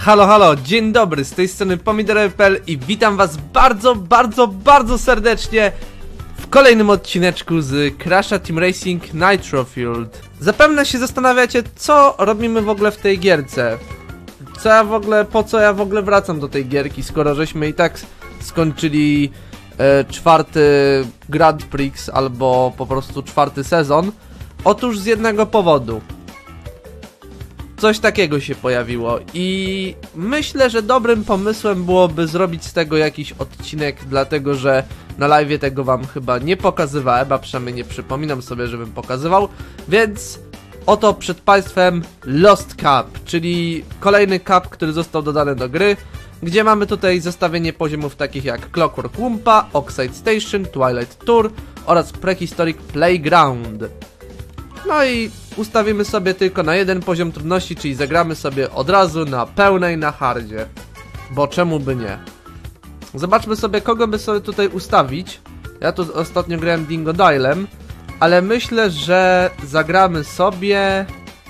Halo, halo, dzień dobry, z tej strony Pomidorowy.pl i witam was bardzo serdecznie w kolejnym odcineczku z Crasha Team Racing Nitro Fueled. Zapewne się zastanawiacie, co robimy w ogóle w tej gierce. Po co ja w ogóle wracam do tej gierki, skoro żeśmy i tak skończyli czwarty Grand Prix albo po prostu czwarty sezon. Otóż z jednego powodu. Coś takiego się pojawiło i myślę, że dobrym pomysłem byłoby zrobić z tego jakiś odcinek, dlatego że na live'ie tego wam chyba nie pokazywałem, a przynajmniej nie przypominam sobie, żebym pokazywał, więc oto przed państwem Lost Cup, czyli kolejny cup, który został dodany do gry, gdzie mamy tutaj zestawienie poziomów takich jak Clockwork Wumpa, Oxide Station, Twilight Tour oraz Prehistoric Playground. No i ustawimy sobie tylko na jeden poziom trudności, czyli zagramy sobie od razu na pełnej, na hardzie. Bo czemu by nie? Zobaczmy sobie, kogo by sobie tutaj ustawić. Ja tu ostatnio grałem Dingodilem, ale myślę, że zagramy sobie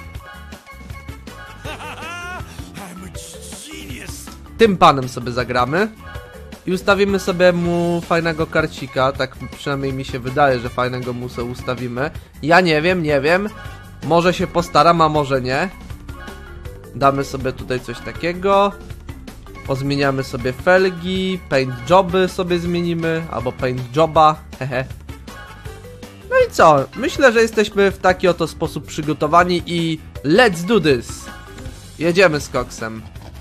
tym panem sobie zagramy. I ustawimy sobie mu fajnego karcika, tak przynajmniej mi się wydaje, że fajnego mu sobie ustawimy. Ja nie wiem, może się postaram, a może nie. Damy sobie tutaj coś takiego. Pozmieniamy sobie felgi, paint joby sobie zmienimy, albo paint joba, hehe. No i co? Myślę, że jesteśmy w taki oto sposób przygotowani i let's do this! Jedziemy z koksem.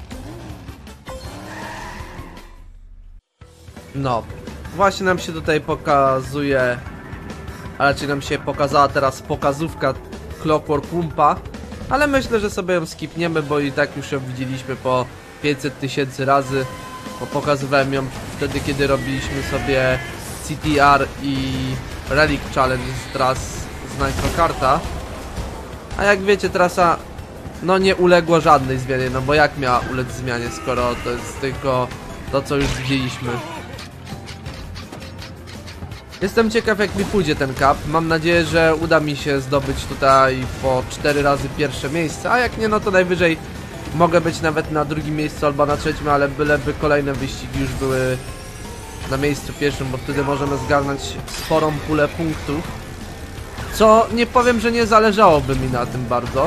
No, właśnie nam się tutaj pokazuje, a raczej nam się pokazała teraz pokazówka Clockwork Wumpa, ale myślę, że sobie ją skipniemy, bo i tak już ją widzieliśmy po 500 000 razy, bo pokazywałem ją wtedy, kiedy robiliśmy sobie CTR i Relic Challenge z tras z Nitro Karta. A jak wiecie, trasa no nie uległa żadnej zmianie, no bo jak miała ulec zmianie, skoro to jest tylko to, co już widzieliśmy. Jestem ciekaw, jak mi pójdzie ten cup. Mam nadzieję, że uda mi się zdobyć tutaj po 4 razy pierwsze miejsce, a jak nie, no to najwyżej mogę być nawet na drugim miejscu albo na trzecim, ale byleby kolejne wyścigi już były na miejscu pierwszym, bo wtedy możemy zgarnąć sporą pulę punktów. Co nie powiem, że nie zależałoby mi na tym bardzo.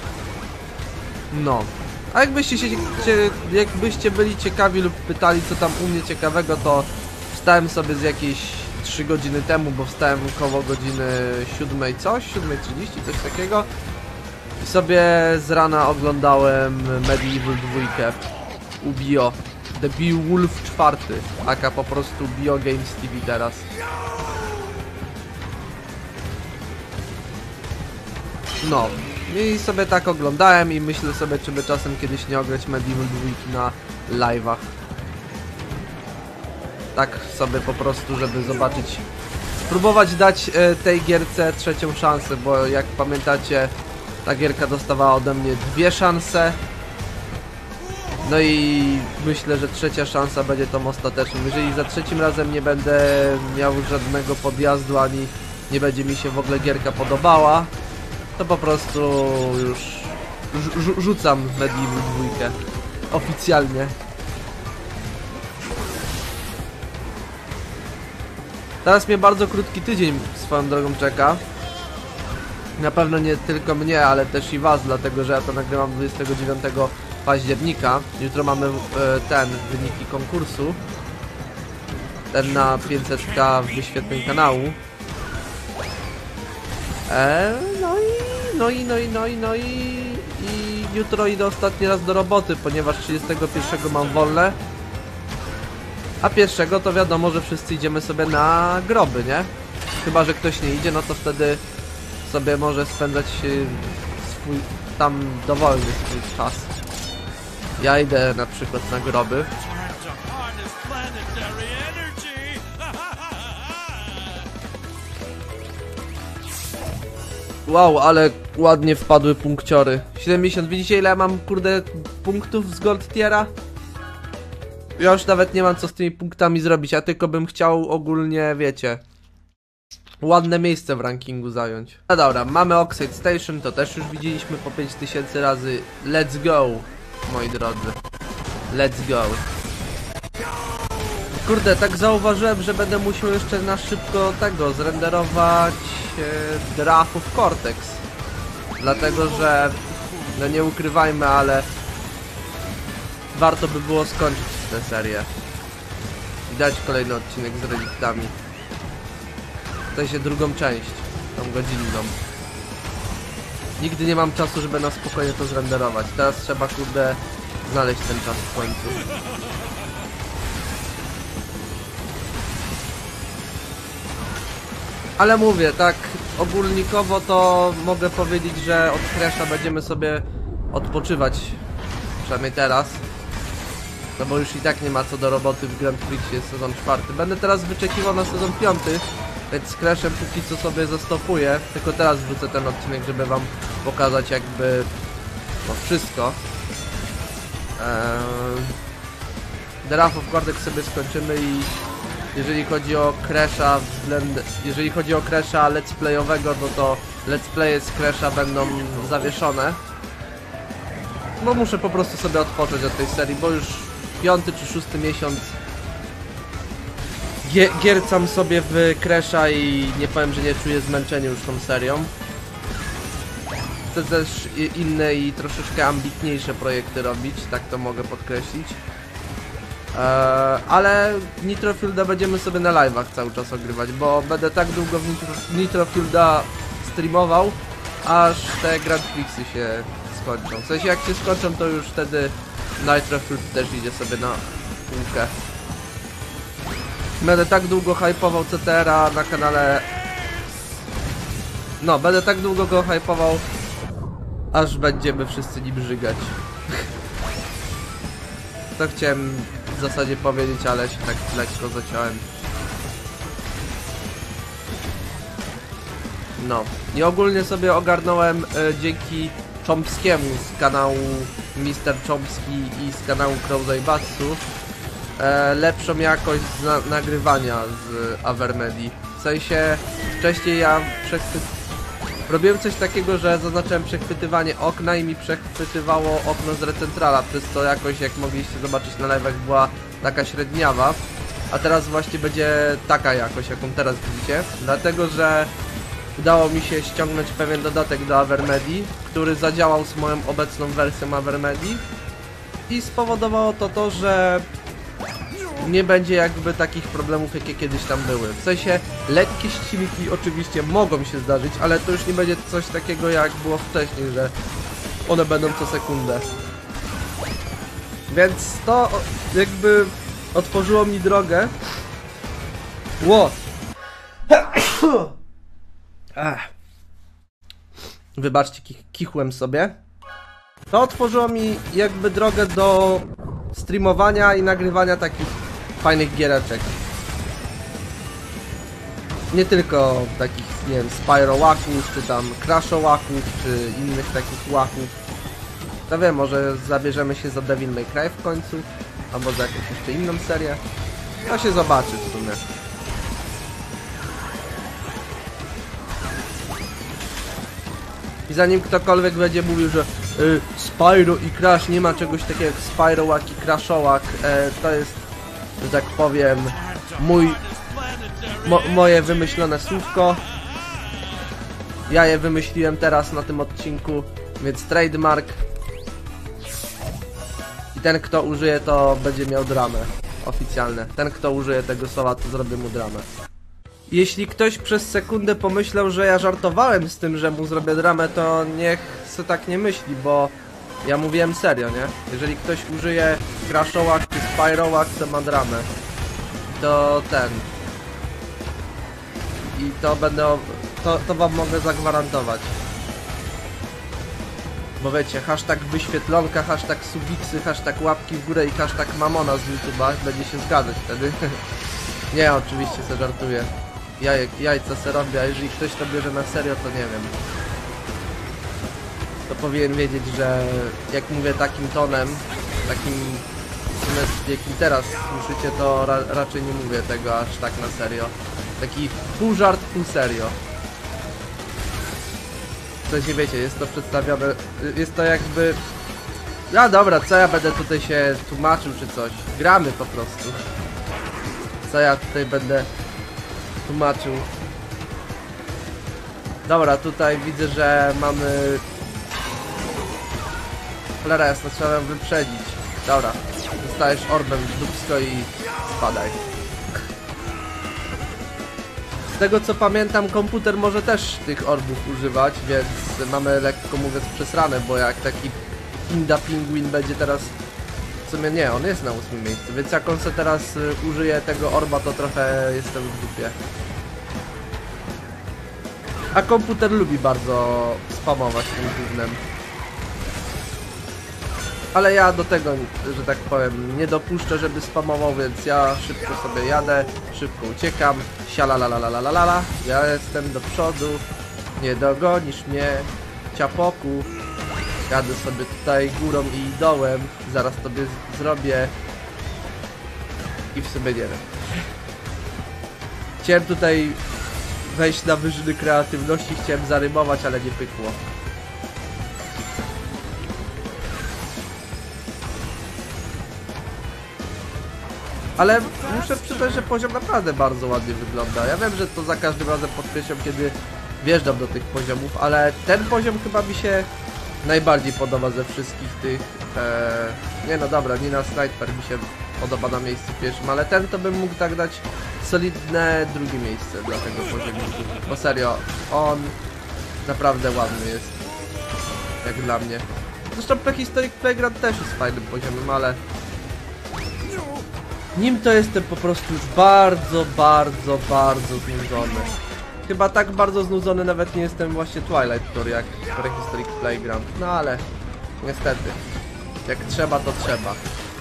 No. A jakbyście byli ciekawi lub pytali, co tam u mnie ciekawego, to wstałem sobie z jakiejś 3 godziny temu, bo wstałem około godziny 7 coś, 7:30, coś takiego. I sobie z rana oglądałem Medieval 2 u Bio. The Beowulf 4, aka po prostu Bio Games TV teraz. No, i sobie tak oglądałem i myślę sobie, czy by czasem kiedyś nie ograć Medieval 2 na live'ach. Tak sobie po prostu, żeby zobaczyć, spróbować dać tej gierce trzecią szansę, bo jak pamiętacie, ta gierka dostawała ode mnie 2 szanse. No i myślę, że trzecia szansa będzie tą ostateczną. Jeżeli za trzecim razem nie będę miał żadnego podjazdu, ani nie będzie mi się w ogóle gierka podobała, to po prostu już rzucam Medieval 2 oficjalnie. Teraz mnie bardzo krótki tydzień swoją drogą czeka. Na pewno nie tylko mnie, ale też i was, dlatego że ja to nagrywam 29 października. Jutro mamy wyniki konkursu. Ten na 500k wyświetleń kanału. I jutro idę ostatni raz do roboty, ponieważ 31 mam wolne. A pierwszego to wiadomo, że wszyscy idziemy sobie na groby, nie? Chyba że ktoś nie idzie, no to wtedy sobie może spędzać swój tam dowolny swój czas. Ja idę na przykład na groby. Wow, ale ładnie wpadły punkciory. 70, widzicie ile ja mam, kurde, punktów z Gold Tiera? Ja już nawet nie mam co z tymi punktami zrobić, ja tylko bym chciał ogólnie, wiecie, ładne miejsce w rankingu zająć. No dobra, mamy Oxide Station, to też już widzieliśmy po 5000 razy. Let's go, moi drodzy. Let's go. Kurde, tak zauważyłem, że będę musiał jeszcze na szybko tego zrenderować Draft of Cortex. Dlatego, że no nie ukrywajmy, ale warto by było skończyć tę serię i dać kolejny odcinek z reliktami. W sensie drugą część, tą godzinną. Nigdy nie mam czasu, żeby na spokojnie to zrenderować. Teraz trzeba, kurde, znaleźć ten czas w końcu. Ale mówię, tak ogólnikowo to mogę powiedzieć, że od Crash'a będziemy sobie odpoczywać. Przynajmniej teraz. No bo już i tak nie ma co do roboty w Grand Prixie, jest sezon 4. Będę teraz wyczekiwał na sezon 5, więc z Crash'em póki co sobie zastopuję. Tylko teraz wrzucę ten odcinek, żeby wam pokazać jakby no wszystko. The Wrath of Cortex sobie skończymy i jeżeli chodzi o Crash'a jeżeli chodzi o Crash'a let's playowego, no to let's playe z Crash'a będą zawieszone. Bo muszę po prostu sobie odpocząć od tej serii, bo już 5. czy 6. miesiąc giercam sobie w Crash'a i nie powiem, że nie czuję zmęczenia już tą serią. Chcę też inne i troszeczkę ambitniejsze projekty robić, tak to mogę podkreślić. Ale Nitrofielda będziemy sobie na live'ach cały czas ogrywać, bo będę tak długo w Nitrofielda streamował, aż te Grand Prixy się skończą. W sensie jak się skończą, to już wtedy Nitrofield też idzie sobie na półkę. Będę tak długo hypował CTR-a na kanale. No, będę tak długo go hypował, aż będziemy wszyscy nim żygać. To chciałem w zasadzie powiedzieć, ale się tak lekko zaciąłem. No i ogólnie sobie ogarnąłem dzięki Chomskiemu z kanału Mr. Chomski i z kanału Crowzaibatsu lepszą jakość nagrywania z Avermedii. W sensie wcześniej ja robiłem coś takiego, że zaznaczyłem przechwytywanie okna i mi przechwytywało okno z Recentrala, przez co jakoś, jak mogliście zobaczyć na live'ach, była taka średniawa, a teraz właśnie będzie taka jakość, jaką teraz widzicie, dlatego że udało mi się ściągnąć pewien dodatek do Avermedii, który zadziałał z moją obecną wersją Avermedii i spowodowało to, że nie będzie jakby takich problemów, jakie kiedyś tam były. W sensie lekkie ścinki oczywiście mogą się zdarzyć, ale to już nie będzie coś takiego jak było wcześniej, że one będą co sekundę. Więc to jakby otworzyło mi drogę. Ło! Wybaczcie, kichłem sobie. To otworzyło mi jakby drogę do streamowania i nagrywania takich fajnych giereczek. Nie tylko takich, nie wiem, Spyro łaków, czy tam Crasho łaków, czy innych takich łaków. To wiem, może zabierzemy się za Devil May Cry w końcu, albo za jakąś jeszcze inną serię. To się zobaczy w sumie. I zanim ktokolwiek będzie mówił, że Spyro i Crash, nie ma czegoś takiego jak Spyro łak i Crashołak, to jest, że tak powiem, moje wymyślone słówko. Ja je wymyśliłem teraz na tym odcinku, więc trademark. I ten, kto użyje, to będzie miał dramę oficjalne. Ten, kto użyje tego słowa, to zrobię mu dramę. Jeśli ktoś przez sekundę pomyślał, że ja żartowałem z tym, że mu zrobię dramę, to niech se tak nie myśli, bo ja mówiłem serio, nie? Jeżeli ktoś użyje Crashołak czy Spyrołak, to ma dramę. To ten. I to będę... To wam mogę zagwarantować. Bo wiecie, hashtag wyświetlonka, hashtag subiksy, hashtag łapki w górę i hashtag mamona z YouTube'a będzie się zgadzać wtedy. Nie, oczywiście se żartuję. Jajca se robię, a jeżeli ktoś to bierze na serio, to nie wiem. To powinien wiedzieć, że jak mówię takim tonem, takim jakim teraz słyszycie, to raczej nie mówię tego aż tak na serio. Taki pół żart, pół serio. W sensie wiecie, jest to przedstawione, jest to jakby No dobra, co ja będę tutaj się tłumaczył czy coś? Gramy po prostu. Co ja tutaj będę tłumaczył? Dobra, tutaj widzę, że mamy... Cholera jasna, trzeba ją wyprzedzić. Dobra, dostajesz orbem w dupsko i spadaj. Z tego co pamiętam, komputer może też tych orbów używać, więc mamy lekko mówiąc przesrane, bo jak taki Kinda Pingwin będzie teraz... W sumie nie, on jest na 8. miejscu, więc jak on se teraz użyje tego orba, to trochę jestem w dupie. A komputer lubi bardzo spamować tym gównem. Ale ja do tego, że tak powiem, nie dopuszczę, żeby spamował, więc ja szybko sobie jadę, szybko uciekam. Sialalalalala, ja jestem do przodu, nie dogonisz mnie, ciapoku. Jadę sobie tutaj górą i dołem, zaraz tobie zrobię. I w sobie nie wiem. Chciałem tutaj wejść na wyżyny kreatywności, chciałem zarymować, ale nie pykło. Ale muszę przyznać, że poziom naprawdę bardzo ładnie wygląda. Ja wiem, że to za każdym razem podkreślam, kiedy wjeżdżam do tych poziomów, ale ten poziom chyba mi się najbardziej podoba ze wszystkich tych... Nie no dobra, Nina Sniper mi się podoba na miejscu pierwszym, ale ten to bym mógł tak dać solidne drugie miejsce dla tego poziomu. Bo serio, on naprawdę ładny jest. Jak dla mnie. Zresztą Prehistoric Playground też jest fajnym poziomem, ale... Nim to jestem po prostu już bardzo znudzony. Chyba tak bardzo znudzony nawet nie jestem właśnie Twilight Tour jak Prehistoric Playground. No ale niestety, jak trzeba to trzeba.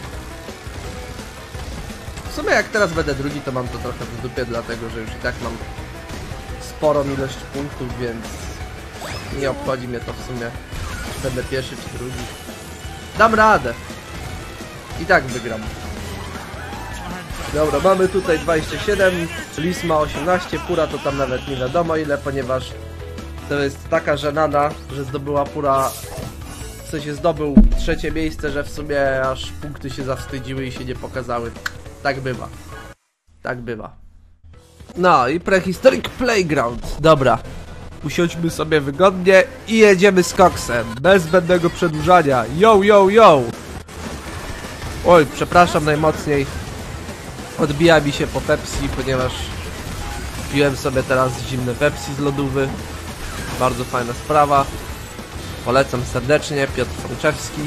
W sumie jak teraz będę drugi, to mam to trochę w dupie, dlatego że już i tak mam sporą ilość punktów, więc nie obchodzi mnie to w sumie, czy będę pierwszy czy drugi. Dam radę. I tak wygram. Dobra, mamy tutaj 27, Lis ma 18, Pura to tam nawet nie wiadomo ile, ponieważ to jest taka żenada, że zdobyła Pura, w sensie zdobył trzecie miejsce, że w sumie aż punkty się zawstydziły i się nie pokazały. Tak bywa. Tak bywa. No i Prehistoric Playground. Dobra. Usiądźmy sobie wygodnie i jedziemy z koksem. Bez zbędnego przedłużania. Yo, yo, yo! Oj, przepraszam najmocniej. Odbija mi się po Pepsi, ponieważ piłem sobie teraz zimne Pepsi z lodówy. Bardzo fajna sprawa. Polecam serdecznie, Piotr Franczewski.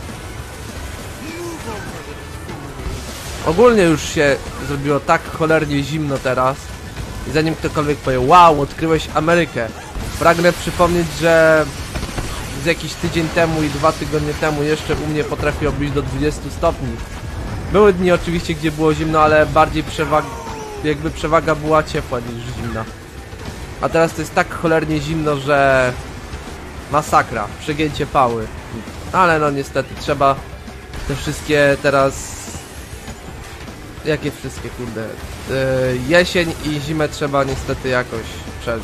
Ogólnie już się zrobiło tak cholernie zimno teraz. I zanim ktokolwiek powie, wow, odkryłeś Amerykę. Pragnę przypomnieć, że z jakiś tydzień temu i 2 tygodnie temu jeszcze u mnie potrafiło być do 20 stopni. Były dni oczywiście, gdzie było zimno, ale bardziej przewaga była ciepła niż zimna. A teraz to jest tak cholernie zimno, że... Masakra, przegięcie pały. Ale no niestety, trzeba te wszystkie teraz... Jakie wszystkie, kurde? Jesień i zimę trzeba niestety jakoś przeżyć.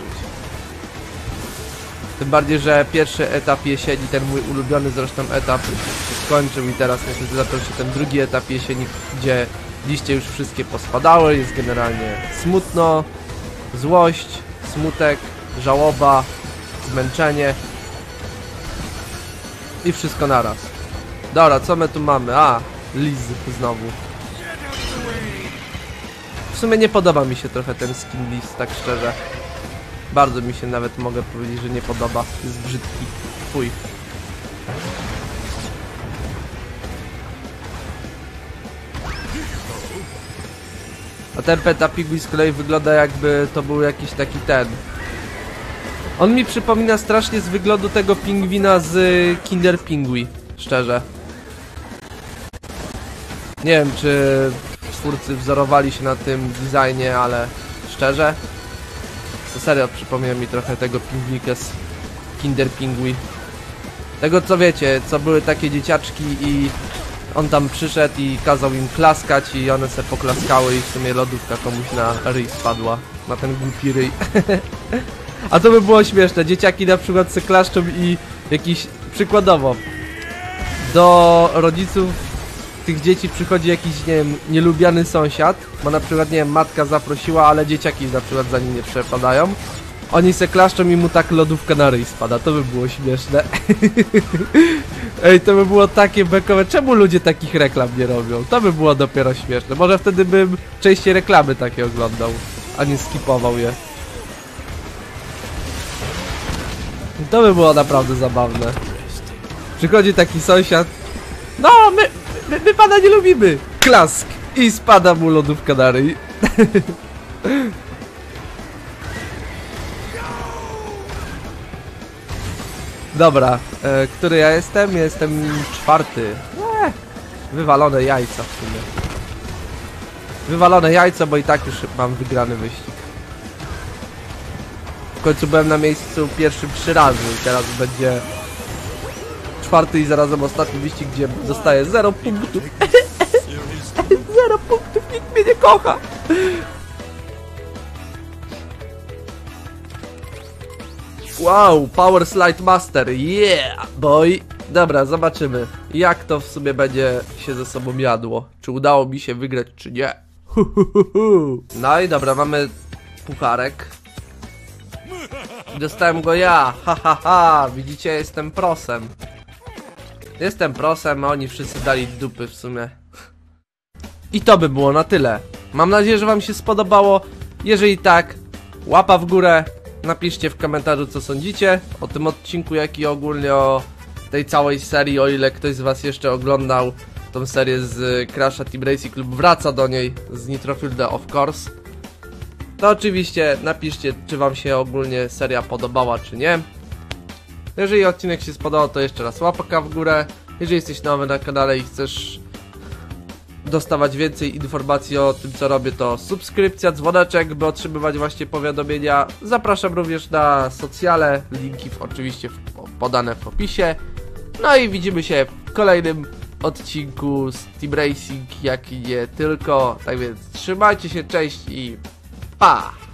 Tym bardziej, że pierwszy etap jesieni, ten mój ulubiony zresztą etap, skończył i teraz niestety zaczął się ten drugi etap jesieni, gdzie liście już wszystkie pospadały, jest generalnie smutno, złość, smutek, żałoba, zmęczenie i wszystko naraz. Dobra, co my tu mamy? A, Liz znowu. W sumie nie podoba mi się trochę ten skin Liz, tak szczerze. Bardzo mi się nawet mogę powiedzieć, że nie podoba. Jest brzydki. Fuj. A ten Peta Pigui z kolei wygląda jakby to był jakiś taki ten... On mi przypomina strasznie z wyglądu tego pingwina z Kinder Pingui. Szczerze. Nie wiem, czy twórcy wzorowali się na tym designie, ale szczerze to serio przypomina mi trochę tego pingwika z Kinder Pingui. Tego co wiecie, co były takie dzieciaczki i on tam przyszedł i kazał im klaskać i one se poklaskały i w sumie lodówka komuś na ryj spadła. Na ten głupi ryj. A to by było śmieszne, dzieciaki na przykład se klaszczą i jakiś, przykładowo do rodziców tych dzieci przychodzi jakiś, nie wiem, nielubiany sąsiad, bo na przykład, nie wiem, matka zaprosiła, ale dzieciaki na przykład za nim nie przepadają. Oni se klaszczą i mu tak lodówka na ryj spada, to by było śmieszne. Ej, to by było takie bekowe. Czemu ludzie takich reklam nie robią? To by było dopiero śmieszne. Może wtedy bym częściej reklamy takie oglądał, a nie skipował je. To by było naprawdę zabawne. Przychodzi taki sąsiad. No, my pana nie lubimy. Klask. I spada mu lodówka na ryj. Dobra, który ja jestem? Jestem 4. Wywalone jajca w sumie. Wywalone jajca, bo i tak już mam wygrany wyścig. W końcu byłem na miejscu pierwszym 3 razy i teraz będzie 4. i zarazem ostatni wyścig, gdzie dostaję 0 punktów. 0 punktów, nikt mnie nie kocha. Wow, Power Slide Master, yeah, boy. Dobra, zobaczymy, jak to w sumie będzie się ze sobą jadło. Czy udało mi się wygrać, czy nie. No i dobra, mamy pucharek. Dostałem go ja, ha. Widzicie, jestem prosem. Jestem prosem, a oni wszyscy dali dupy w sumie. I to by było na tyle. Mam nadzieję, że wam się spodobało. Jeżeli tak, łapa w górę. Napiszcie w komentarzu, co sądzicie o tym odcinku, jak i ogólnie o tej całej serii, o ile ktoś z was jeszcze oglądał tą serię z Crasha Team Racing lub wraca do niej z Nitrofielda of course. To oczywiście napiszcie, czy wam się ogólnie seria podobała, czy nie. Jeżeli odcinek się spodobał, to jeszcze raz łapka w górę. Jeżeli jesteś nowy na kanale i chcesz dostawać więcej informacji o tym, co robię, to subskrypcja, dzwoneczek, by otrzymywać właśnie powiadomienia. Zapraszam również na socjale, linki oczywiście podane w opisie. No i widzimy się w kolejnym odcinku z Team Racing, jak i nie tylko. Tak więc trzymajcie się, cześć i pa!